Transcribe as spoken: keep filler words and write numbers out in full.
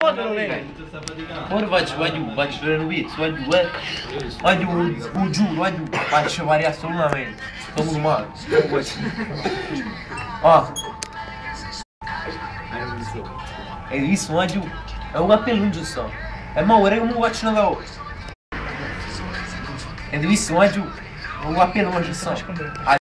Ora vai giù, vai giù, vai giù, vai giù, vai giù, eh. Vai giù, giù, giù, vai giù. Faccio fare assolutamente. Sono male. Ah. Hai visto, vai giù. È un cappello giusto. E ma ora come faccio una cosa? Hai visto, vai giù. È un cappello giusto.